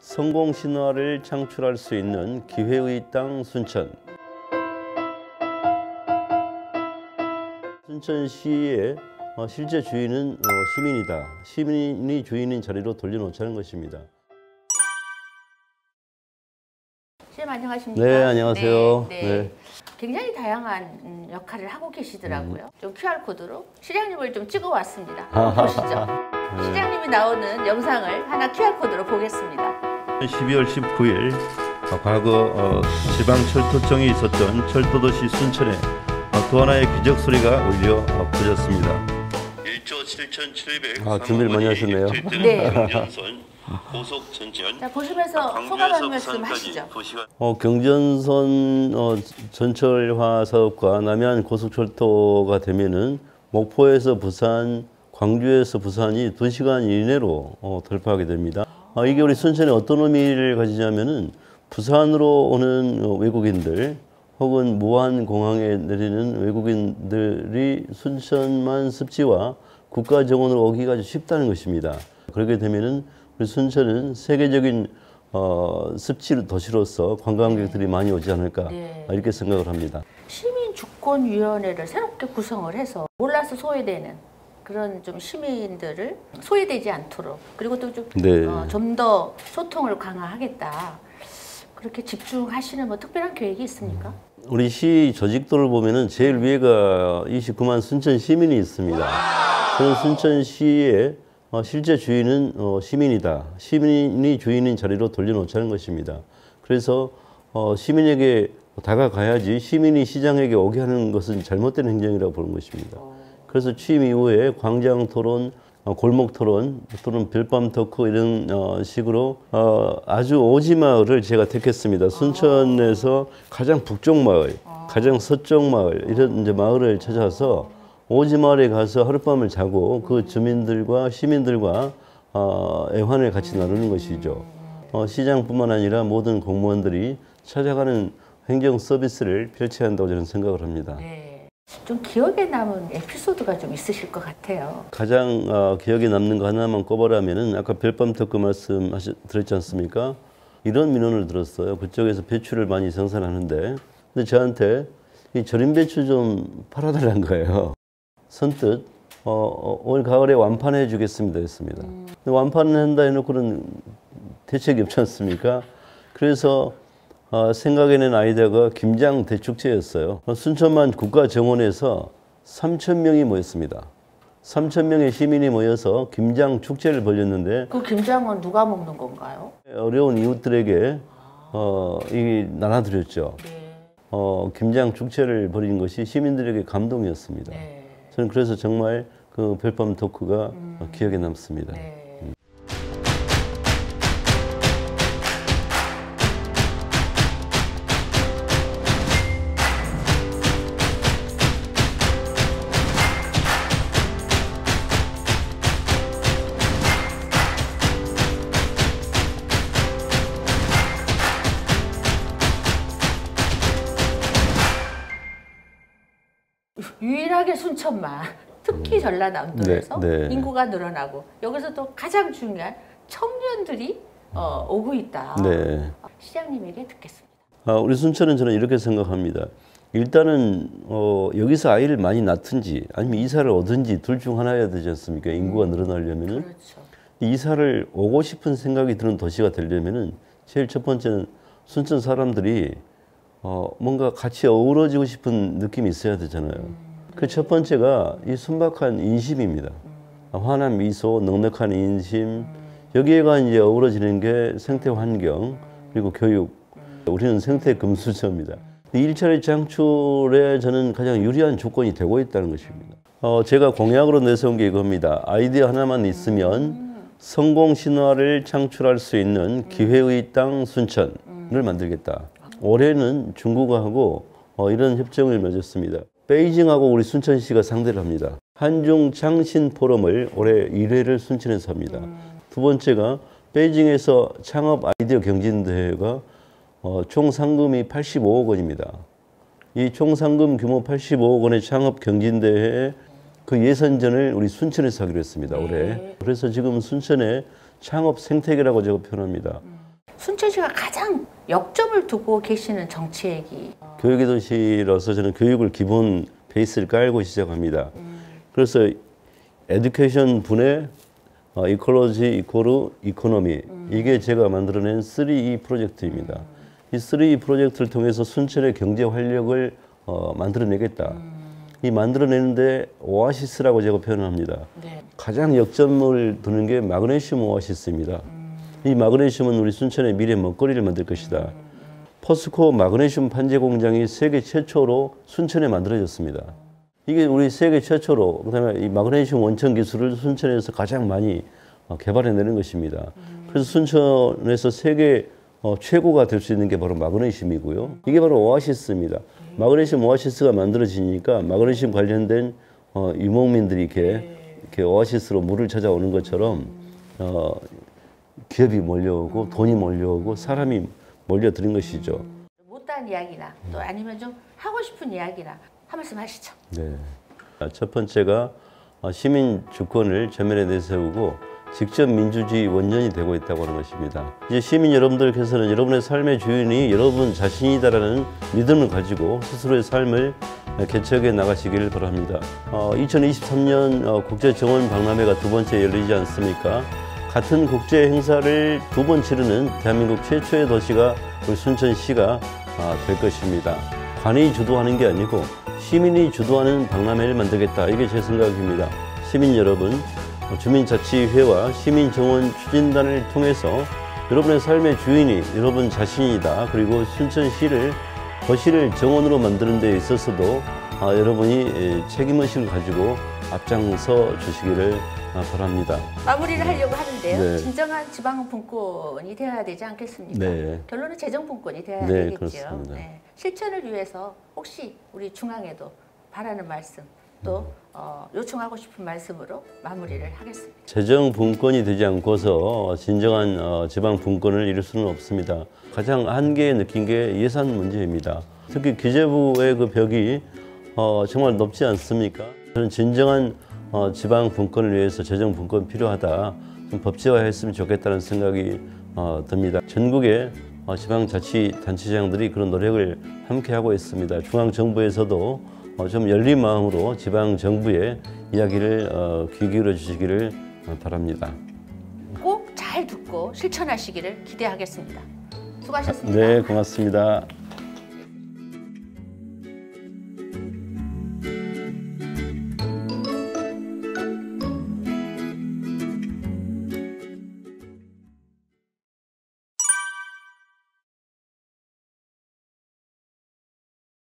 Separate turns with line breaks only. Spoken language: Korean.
성공 신화를 창출할 수 있는 기회의 땅 순천. 순천시의 실제 주인은 시민이다. 시민이 주인인 자리로 돌려놓자는 것입니다.
시장님 안녕하십니까?
네, 안녕하세요.
네.
네.
굉장히 다양한 역할을 하고 계시더라고요. 좀 QR코드로 시장님을 좀 찍어왔습니다. 보시죠.
네.
시장님이 나오는 영상을 하나 QR코드로 보겠습니다.
12월 19일 과거 지방철도청이 있었던 철도도시 순천에 또 하나의 기적 소리가 울려 퍼졌습니다. 1조 7,700. 준비를 많이 하셨네요.
네.
고속 전천.
자, 보시면서 소감 한 말씀 하시죠.
경전선 전철화 사업과 남해안 고속철도가 되면은 목포에서 부산, 광주에서 부산이 2시간 이내로 돌파하게 됩니다. 이게 우리 순천에 어떤 의미를 가지냐면은 부산으로 오는 외국인들 혹은 무안공항에 내리는 외국인들이 순천만 습지와 국가 정원으로 오기가 아주 쉽다는 것입니다. 그렇게 되면은 우리 순천은 세계적인 습지 도시로서 관광객들이 많이 오지 않을까 이렇게 생각을 합니다.
시민주권위원회를 새롭게 구성을 해서 몰라서 소외되는 그런 좀 시민들을 소외되지 않도록 그리고 또 좀 더 소통을 강화하겠다. 그렇게 집중하시는 뭐 특별한 계획이 있습니까?
우리 시 조직도를 보면은 제일 위에가 29만 순천 시민이 있습니다. 저는 순천시의 실제 주인은 시민이다. 시민이 주인인 자리로 돌려놓자는 것입니다. 그래서 시민에게 다가가야지 시민이 시장에게 오게 하는 것은 잘못된 행정이라고 보는 것입니다. 그래서 취임 이후에 광장 토론, 골목 토론 또는 별밤 토크 이런 식으로 아주 오지 마을을 제가 택했습니다. 순천에서 가장 북쪽 마을, 가장 서쪽 마을 이런 이제 마을을 찾아서 오지 마을에 가서 하룻밤을 자고 그 주민들과 시민들과 애환을 같이 나누는 것이죠. 시장뿐만 아니라 모든 공무원들이 찾아가는 행정 서비스를 펼쳐야 한다고 저는 생각을 합니다.
네. 좀 기억에 남은 에피소드가 좀 있으실 것 같아요.
가장 기억에 남는 거 하나만 꼽아라면은 아까 별밤 토크 말씀 드렸지 않습니까? 이런 민원을 들었어요. 그쪽에서 배추를 많이 생산하는데 근데 저한테 이 절임 배추 좀 팔아달라는 거예요. 선뜻 올 가을에 완판해 주겠습니다 했습니다. 완판을 한다 해놓고는 대책이 없지 않습니까? 그래서 생각해낸 아이디어가 김장 대축제였어요. 순천만 국가정원에서 3,000명이 모였습니다. 3,000명의 시민이 모여서 김장 축제를 벌였는데
그 김장은 누가 먹는 건가요?
어려운 이웃들에게 나눠드렸죠.
네.
김장 축제를 벌인 것이 시민들에게 감동이었습니다.
네.
저는 그래서 정말 그 별밤 토크가 기억에 남습니다.
네. 유일하게 순천만 특히 전라남도에서 인구가 늘어나고 여기서 또 가장 중요한 청년들이 오고 있다.
네.
시장님에게 듣겠습니다.
우리 순천은 저는 이렇게 생각합니다. 일단은 여기서 아이를 많이 낳든지 아니면 이사를 오든지 둘 중 하나여야 되지 않습니까? 인구가 늘어나려면은.
그렇죠.
이사를 오고 싶은 생각이 드는 도시가 되려면은 제일 첫 번째는 순천 사람들이 뭔가 같이 어우러지고 싶은 느낌이 있어야 되잖아요. 그 첫 번째가 이 순박한 인심입니다. 환한 미소, 넉넉한 인심. 여기에가 이제 어우러지는 게 생태 환경 그리고 교육. 우리는 생태 금수저입니다. 일자리 창출에 저는 가장 유리한 조건이 되고 있다는 것입니다. 제가 공약으로 내세운 게 이겁니다. 아이디어 하나만 있으면 성공 신화를 창출할 수 있는 기회의 땅 순천을 만들겠다. 올해는 중국하고 이런 협정을 맺었습니다. 베이징하고 우리 순천시가 상대를 합니다. 한중 창신 포럼을 올해 1회를 순천에서 합니다. 두 번째가 베이징에서 창업 아이디어 경진대회가 총 상금이 85억 원입니다. 이 총 상금 규모 85억 원의 창업 경진대회에 그 예선전을 우리 순천에서 하기로 했습니다. 올해. 그래서 지금 순천에 창업 생태계라고 제가 표현합니다.
순천시가 가장 역점을 두고 계시는 정책이
교육의 도시로서 저는 교육을 기본 베이스를 깔고 시작합니다. 그래서 에듀케이션 분해 이콜로지 이코르 이코노미 이게 제가 만들어낸 3E 프로젝트입니다. 이 3E 프로젝트를 통해서 순천의 경제 활력을 만들어내겠다. 이 만들어내는데 오아시스라고 제가 표현합니다.
네.
가장 역점을 두는 게 마그네슘 오아시스입니다. 이 마그네슘은 우리 순천의 미래 먹거리를 만들 것이다. 포스코 마그네슘 판재 공장이 세계 최초로 순천에 만들어졌습니다. 이게 우리 세계 최초로 그다음에 이 마그네슘 원천 기술을 순천에서 가장 많이 개발해내는 것입니다. 그래서 순천에서 세계 최고가 될 수 있는 게 바로 마그네슘이고요. 이게 바로 오아시스입니다. 마그네슘 오아시스가 만들어지니까 마그네슘 관련된 유목민들이 이렇게 오아시스로 물을 찾아오는 것처럼 기업이 몰려오고 돈이 몰려오고 사람이 몰려드는 것이죠.
못다한 이야기나 또 아니면 좀 하고 싶은 이야기나 한 말씀 하시죠.
네. 첫 번째가 시민 주권을 전면에 내세우고 직접 민주주의 원년이 되고 있다고 하는 것입니다. 이제 시민 여러분들께서는 여러분의 삶의 주인이 여러분 자신이다라는 믿음을 가지고 스스로의 삶을 개척해 나가시기를 바랍니다. 2023년 국제정원박람회가 두 번째 열리지 않습니까? 같은 국제 행사를 두 번 치르는 대한민국 최초의 도시가 우리 순천시가 될 것입니다. 관이 주도하는 게 아니고 시민이 주도하는 박람회를 만들겠다. 이게 제 생각입니다. 시민 여러분, 주민자치회와 시민정원 추진단을 통해서 여러분의 삶의 주인이 여러분 자신이다. 그리고 순천시를 도시를 정원으로 만드는 데 있어서도 여러분이 책임의식을 가지고 앞장서 주시기를 바랍니다.
마무리를 하려고 하는데요.
네.
진정한 지방분권이 되어야 되지 않겠습니까?
네.
결론은 재정분권이 되어야
네,
되겠죠.
그렇습니다.
네. 실천을 위해서 혹시 우리 중앙에도 바라는 말씀 또 요청하고 싶은 말씀으로 마무리를 하겠습니다.
재정분권이 되지 않고서 진정한 지방분권을 이룰 수는 없습니다. 가장 한계 느낀 게 예산 문제입니다. 특히 기재부의 그 벽이 정말 높지 않습니까? 저는 진정한 지방 분권을 위해서 재정 분권 필요하다. 좀 법제화했으면 좋겠다는 생각이 듭니다. 전국의 지방자치단체장들이 그런 노력을 함께 하고 있습니다. 중앙정부에서도 좀 열린 마음으로 지방정부의 이야기를 귀 기울여 주시기를 바랍니다.
꼭 잘 듣고 실천하시기를 기대하겠습니다. 수고하셨습니다.
네, 고맙습니다.